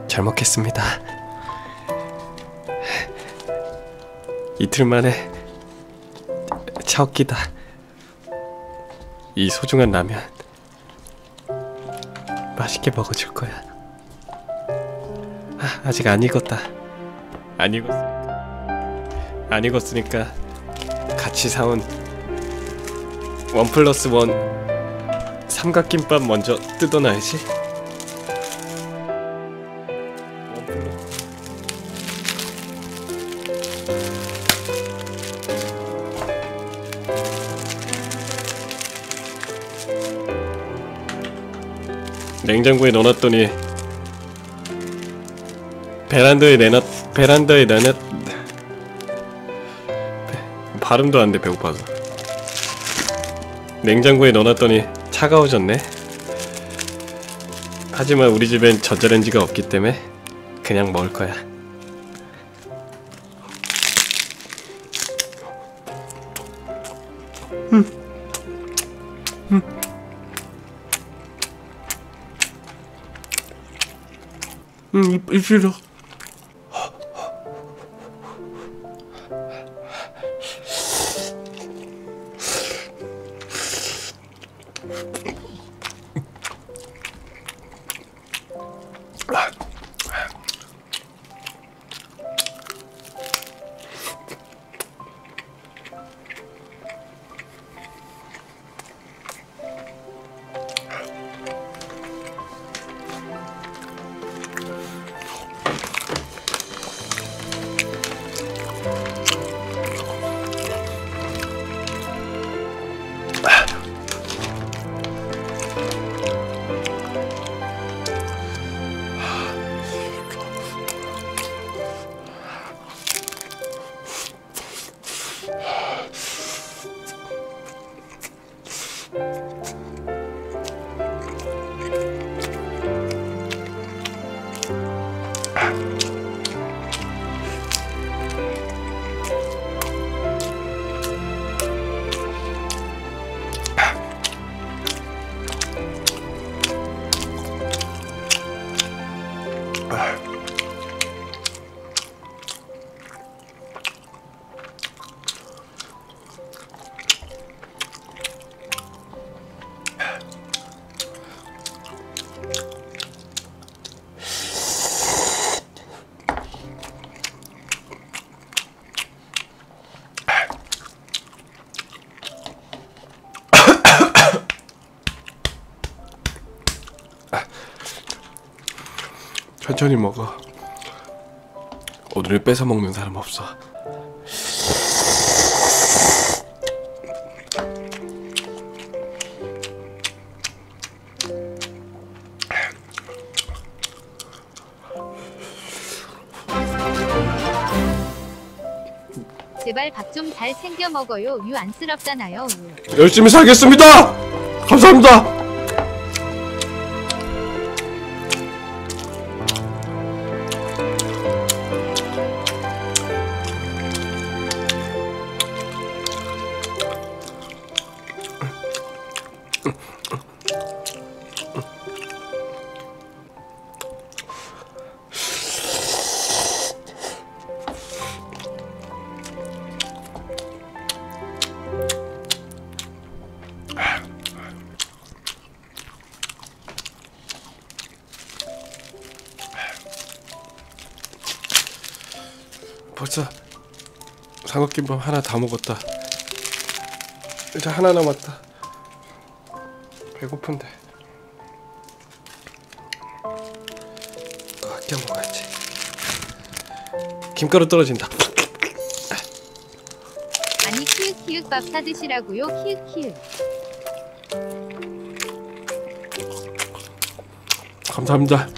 잘 먹겠습니다. 이틀 만에 차옵기다. 이 소중한 라면 맛있게 먹어줄 거야. 아직 안 익었다. 안 익었으니까 같이 사온 1+1 삼각김밥 먼저 뜯어놔야지. 냉장고에 넣어놨더니 베란다에 발음도 안 돼, 배고파서. 냉장고에 넣어놨더니 차가워졌네. 하지만 우리 집엔 전자레인지가 없기 때문에 그냥 먹을 거야. 입술로. 천천히 먹어. 오늘을 뺏어 먹는 사람 없어. 제발 밥 좀 잘 챙겨 먹어요. 유 안쓰럽잖아요. 열심히 살겠습니다. 감사합니다. 벌써 삼각김밥 하나 다 먹었다. 이제 하나 남았다. 배고픈데 그거 아껴 먹어야지. 김가루 떨어진다. 아니 키읔키읔 밥 사드시라고요. 키읔키읔. 감사합니다.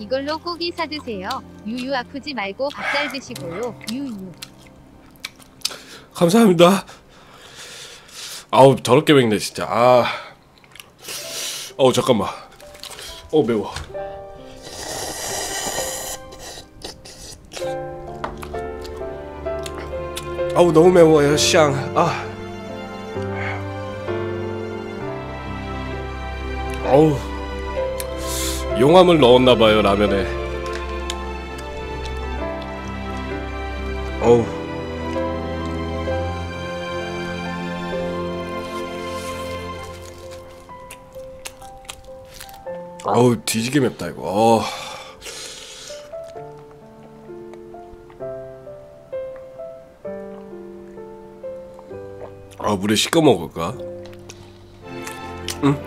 이걸로 고기 사 드세요. 유유 아프지 말고 밥 잘 드시고요. 유유. 감사합니다. 아우 더럽게 맵네 진짜. 어우 잠깐만. 매워. 아우 너무 매워요 샹. 어우 용암을 넣었나봐요 라면에. 어우 어우 뒤지게 맵다 이거. 물에 씻어 먹을까? 응?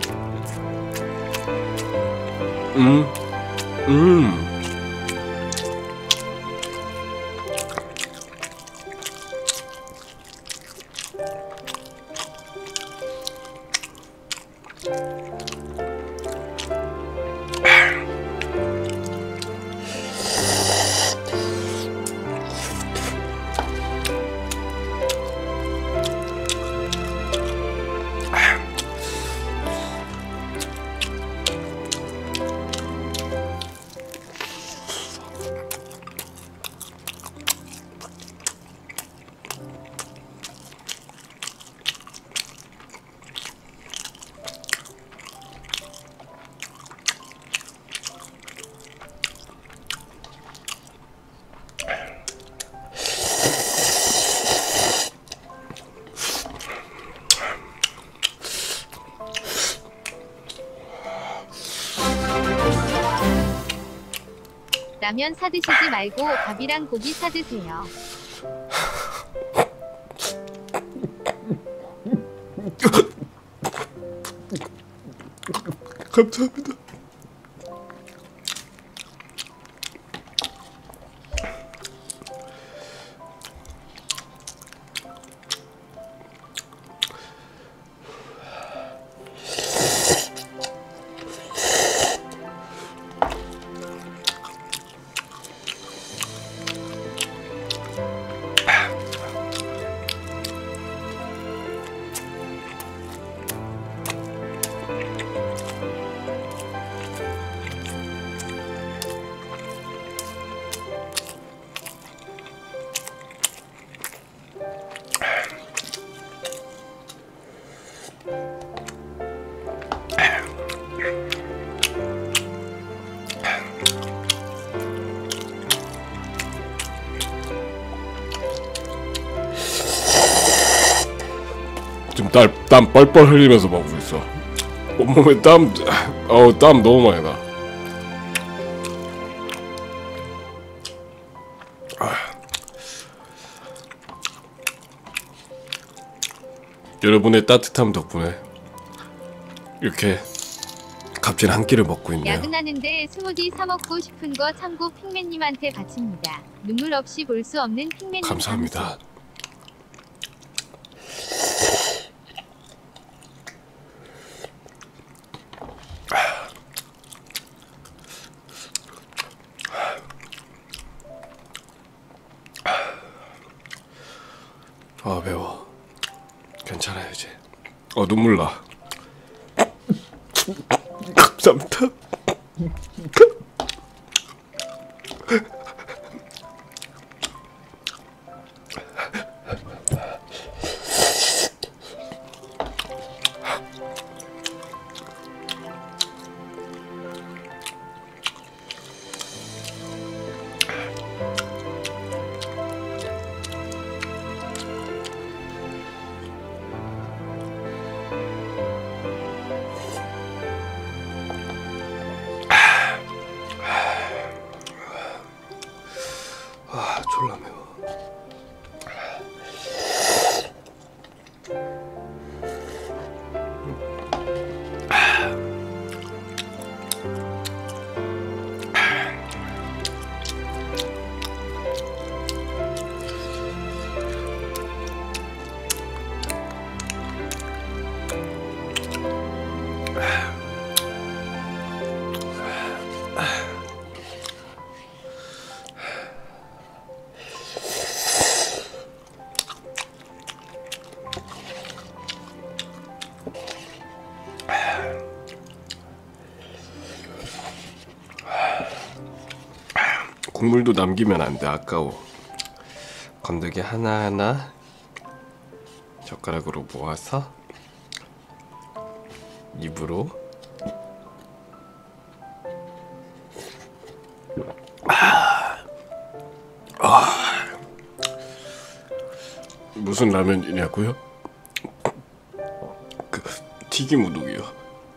라면 사 드시지 말고 밥이랑 고기 사 드세요. 감사합니다. 지금 땀 뻘뻘 흘리면서 먹고 있어. 온몸에 땀 너무 많이 나. 여러분의 따뜻함 덕분에 이렇게 값진 한 끼를 먹고 있네요. 야근하는데 스무디 사 먹고 싶은 거 참고 핑맨님한테 바칩니다. 눈물 없이 볼 수 없는 핑맨님 감사합니다. 매워. 괜찮아요 이제. 눈물 나. 감사합니다. 국물도 남기면 안 돼. 아까워. 건더기 하나하나 젓가락으로 모아서 입으로 무슨 라면이냐고요? 그 튀김 우동이요.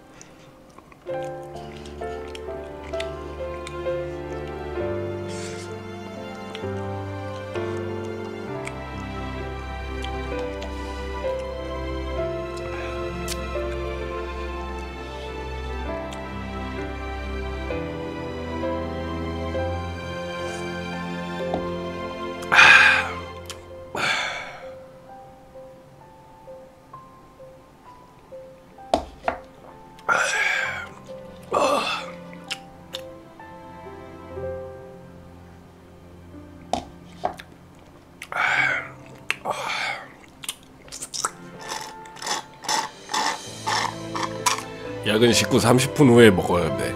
야근 식후 30분 후에 먹어야 돼.